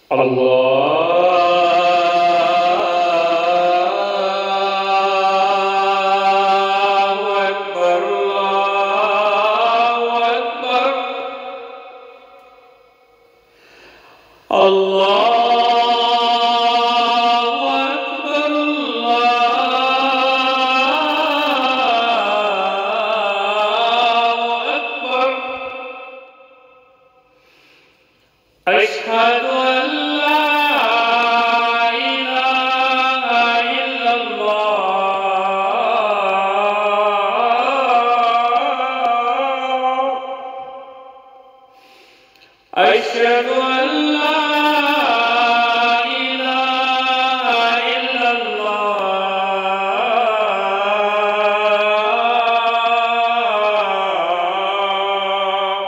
الله أكبر الله أكبر الله أكبر الله أكبر أشهد أن لا إله إلا الله أشهد أن لا إله إلا الله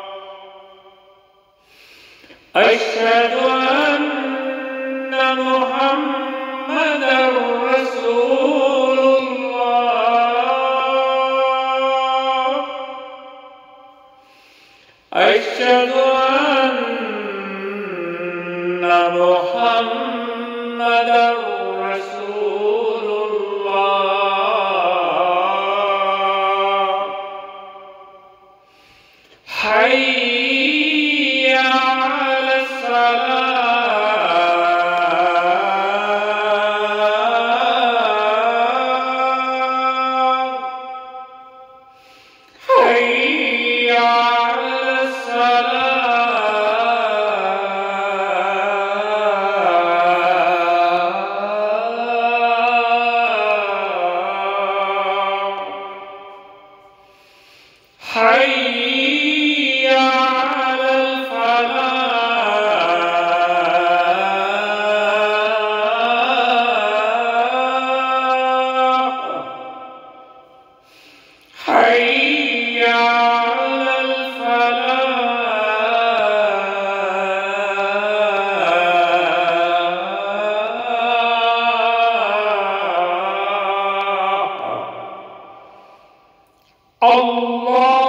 أشهد أن محمدًا رسول الله أشهد أن محمدًا رسول الله حي على الصلاة حي على الصلاة حي على الفلاح حي على الفلاح الله